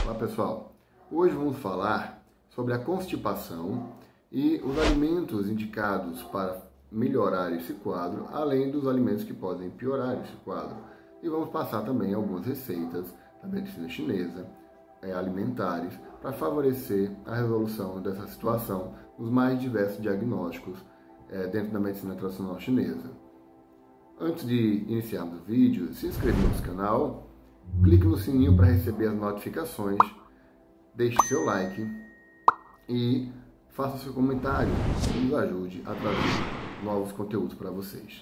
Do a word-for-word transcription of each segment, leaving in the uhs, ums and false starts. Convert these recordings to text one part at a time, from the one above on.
Olá pessoal, hoje vamos falar sobre a constipação e os alimentos indicados para melhorar esse quadro, além dos alimentos que podem piorar esse quadro. E vamos passar também algumas receitas da medicina chinesa, é, alimentares, para favorecer a resolução dessa situação nos mais diversos diagnósticos é, dentro da medicina tradicional chinesa. Antes de iniciarmos o vídeo, se inscreva no nosso canal, clique no sininho para receber as notificações, deixe seu like e faça seu comentário que nos ajude a trazer novos conteúdos para vocês.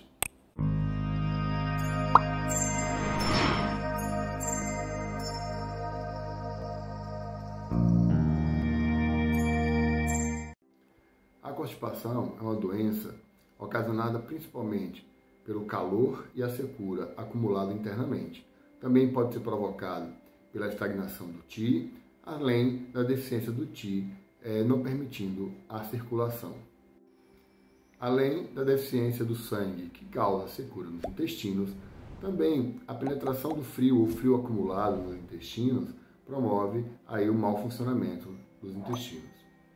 A constipação é uma doença ocasionada principalmente pelo calor e a secura acumulada internamente. Também pode ser provocado pela estagnação do qi, além da deficiência do qi, eh, não permitindo a circulação. Além da deficiência do sangue, que causa secura nos intestinos, também a penetração do frio ou frio acumulado nos intestinos promove aí o mau funcionamento dos intestinos.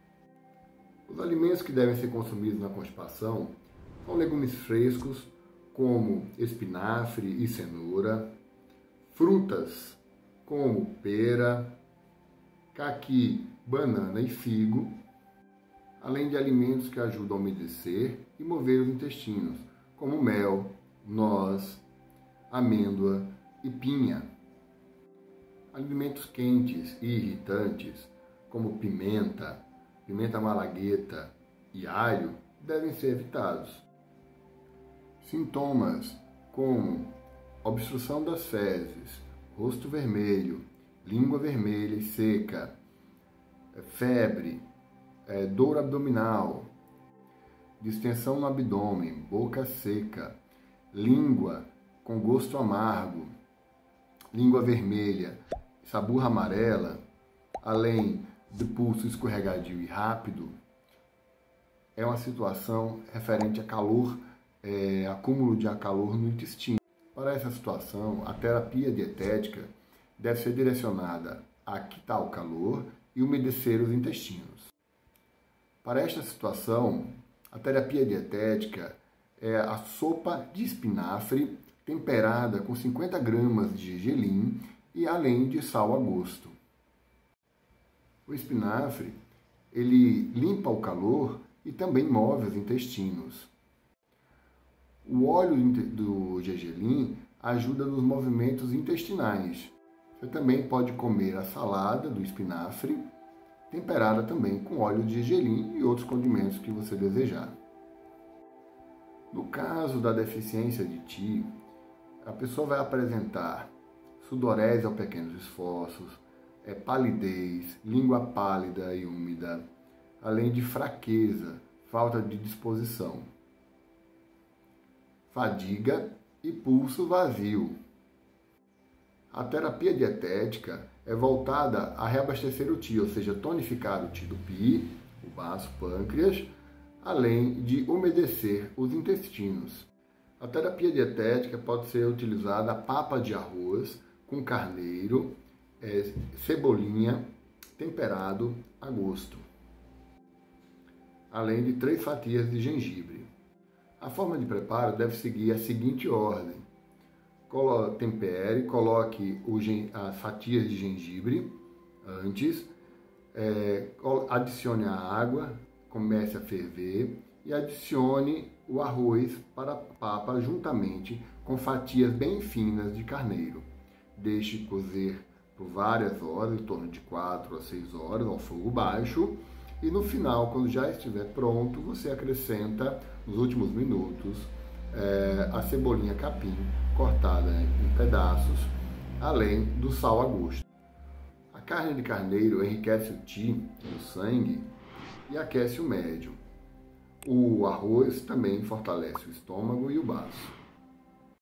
Os alimentos que devem ser consumidos na constipação são legumes frescos, como espinafre e cenoura, frutas como pera, caqui, banana e figo, além de alimentos que ajudam a umedecer e mover os intestinos, como mel, noz, amêndoa e pinha. Alimentos quentes e irritantes, como pimenta, pimenta malagueta e alho, devem ser evitados. Sintomas como obstrução das fezes, rosto vermelho, língua vermelha e seca, febre, é, dor abdominal, distensão no abdômen, boca seca, língua com gosto amargo, língua vermelha, saburra amarela, além do pulso escorregadio e rápido, é uma situação referente a calor, é, acúmulo de calor no intestino. Para essa situação, a terapia dietética deve ser direcionada a quitar o calor e umedecer os intestinos. Para esta situação, a terapia dietética é a sopa de espinafre temperada com cinquenta gramas de gergelim e além de sal a gosto. O espinafre, ele limpa o calor e também move os intestinos. O óleo do gergelim ajuda nos movimentos intestinais. Você também pode comer a salada do espinafre, temperada também com óleo de gergelim e outros condimentos que você desejar. No caso da deficiência de qi, a pessoa vai apresentar sudorese ao pequenos esforços, é, palidez, língua pálida e úmida, além de fraqueza, falta de disposição, fadiga e pulso vazio. A terapia dietética é voltada a reabastecer o qi, ou seja, tonificar o qi do pi, o baço, pâncreas, além de umedecer os intestinos. A terapia dietética pode ser utilizada a papa de arroz com carneiro, é, cebolinha, temperado a gosto, além de três fatias de gengibre. A forma de preparo deve seguir a seguinte ordem: Colo- tempere, coloque o gen- as fatias de gengibre antes, é, adicione a água, comece a ferver e adicione o arroz para a papa juntamente com fatias bem finas de carneiro. Deixe cozer por várias horas, em torno de quatro a seis horas, ao fogo baixo. E no final, quando já estiver pronto, você acrescenta, nos últimos minutos, é, a cebolinha capim cortada em pedaços, além do sal a gosto. A carne de carneiro enriquece o qi do sangue e aquece o médium. O arroz também fortalece o estômago e o baço.